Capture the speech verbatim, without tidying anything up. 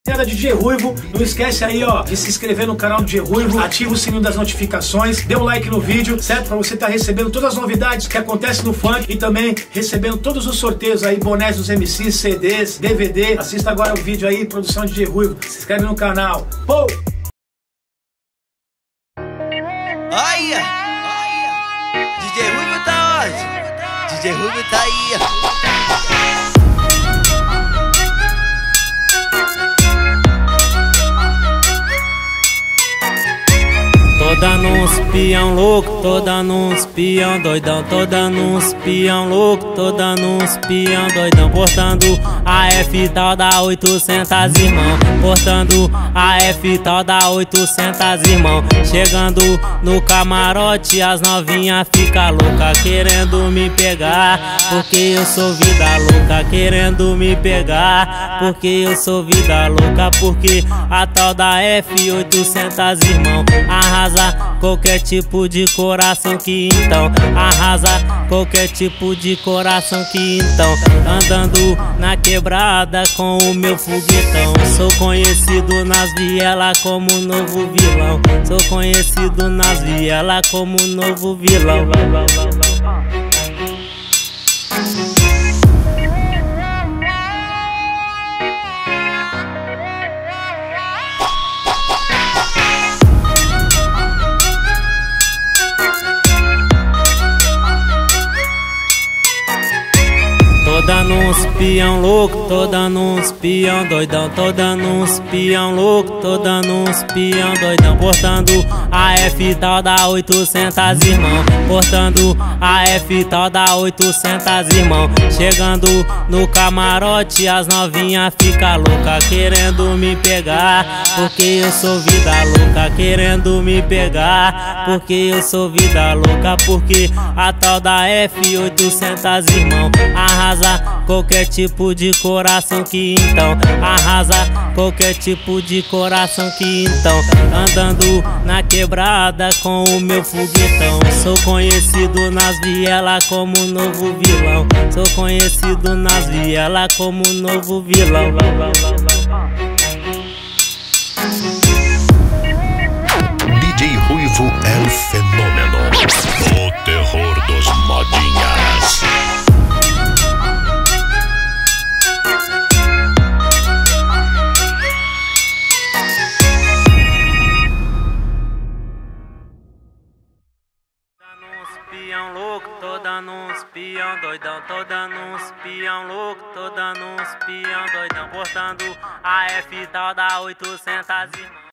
D J Ruivo, não esquece aí, ó, de se inscrever no canal do D J Ruivo, ativa o sininho das notificações, dê um like no vídeo, certo? Pra você estar recebendo todas as novidades que acontecem no funk e também recebendo todos os sorteios aí, bonés dos M Cs, C Ds, D V D. Assista agora o vídeo aí, produção D J Ruivo, se inscreve no canal. Pô! Olha, D J Ruivo tá onde? D J Ruivo tá aí. Tô dando uns pião louco, tô dando uns pião doidão, tô dando uns pião louco, tô dando uns pião doidão, portando a F tal da oitocentos irmão, portando a F tal da oitocentos irmão, chegando no camarote as novinha fica louca, querendo me pegar, porque eu sou vida louca, querendo me pegar, porque eu sou vida louca, porque a tal da F oitocentos irmão arrasa qualquer tipo de coração que então arrasa qualquer tipo de coração que então andando na quebrada com o meu foguetão, sou conhecido nas vielas como novo vilão, sou conhecido nas vielas como novo vilão. Tô dando uns pião louco, tô dando uns pião doidão, tô dando uns pião louco, tô dando uns pião doidão, portando a F tal da oitocentos irmão, portando a F tal da oitocentos irmão, chegando no camarote as novinha fica louca, querendo me pegar, porque eu sou vida louca, querendo me pegar, porque eu sou vida louca, porque a tal da F oitocentos irmão arrasa qualquer tipo de coração que então arrasa qualquer tipo de coração que então andando na quebrada com o meu foguetão, sou conhecido nas vielas como novo vilão, sou conhecido nas vielas como novo vilão. D J Ruivo é o fenômeno, o terror dos modinhas. Pião louco, tô dando uns pião doidão, tô dando uns pião louco, tô dando uns pião doidão, portando a F tal da oitocentos irmão.